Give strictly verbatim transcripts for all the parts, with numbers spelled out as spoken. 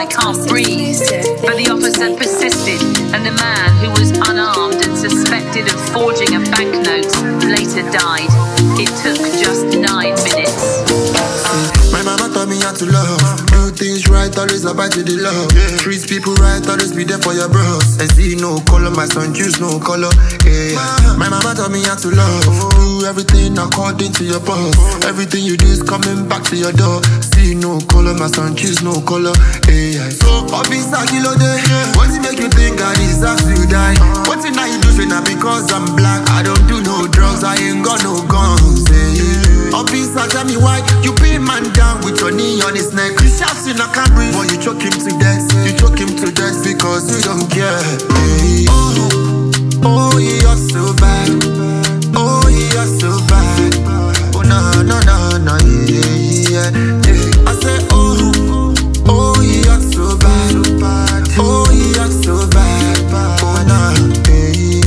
I can't breathe. But the officer persisted, and the man, who was unarmed and suspected of forging a banknote, later died. It took just nine minutes. My mama taught me how to love. Do things right, always abide to the love. Treat people right, always be there for your bros. I see no color, my son choose no color. Yeah. My mama taught me how to love. Do everything according to your boss. Everything you do is coming back to your door. See no color, my son choose no color. Yeah. So hobbies are kilo day. What you make you think I deserve to die? What thing now you do say now because I'm black? I don't do no drugs, I ain't got no guns. Yeah. Officer, tell me why you pin man down with your knee on his neck. You shouts in a can't breathe, but you choke him to death. You choke him to death because you don't care. Hey. Oh, oh, you're so bad. Oh, you're so bad. Oh, no, no, no, no, yeah, yeah, yeah. I say, oh, oh, you're so bad. Oh, you're so bad. Oh, no, hey.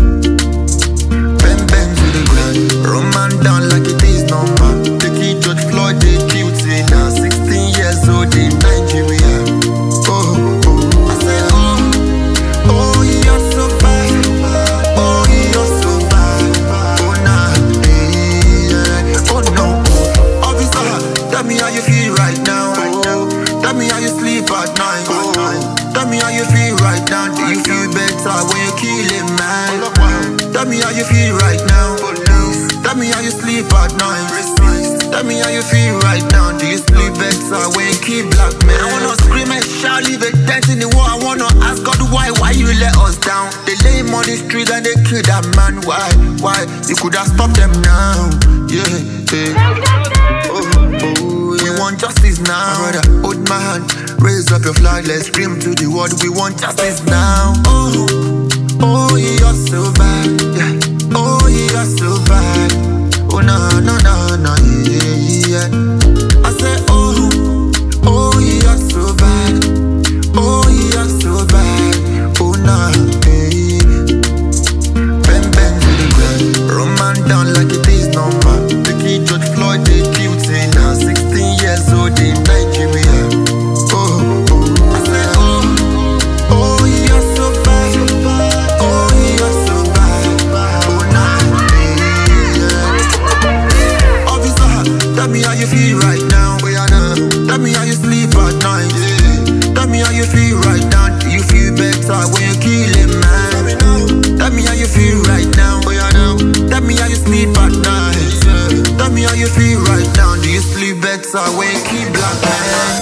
Bend, bend to the ground. Run man down like it is normal. George Floyd, they killed him now. Sixteen years old in Nigeria. Oh, oh, I said, oh, oh, you're so bad. Oh, you're so bad. Oh, nah, hey, yeah. Oh, no. Officer, tell me how you feel right now. Oh, tell me how you sleep at night. Oh, tell me how you feel right now. Do you feel better when you kill a man? Tell me how you feel right now. Tell me how you sleep at night. Tell me how you feel right now. Do you sleep better when you keep black men? I wanna scream and shout, leave a dent in the wall. I wanna ask God why, why you let us down? They lay him on the street and they kill that man. Why, why? You could have stopped them now. Yeah, yeah. Oh, oh, we want justice now. Brother, hold my hand, raise up your flag, let's scream to the world. We want justice now. Oh, oh, you're so bad. Yeah. Oh, you're so bad. Oh, no, no, no, no, yeah, yeah. I say, oh, oh, you're so bad. Oh, you're so bad. Oh, no, hey. Bend, bend to the ground. Run man down like it is normal. The kid George Floyd, they killed him now. Sixteen years old in Nigeria. Oh, oh, I say, oh, oh, you're so bad. Oh, you're so bad. Oh, no, hey, yeah. Tell me how you feel right now. Tell me how you sleep at night. Tell me how you feel right now. Do you feel better when you kill a man? Tell me how you feel right now. Tell me how you sleep at night. Tell me how you feel right now. Do you sleep better when you kill black men?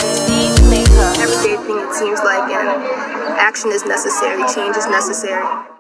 Seems like action is necessary, change is necessary.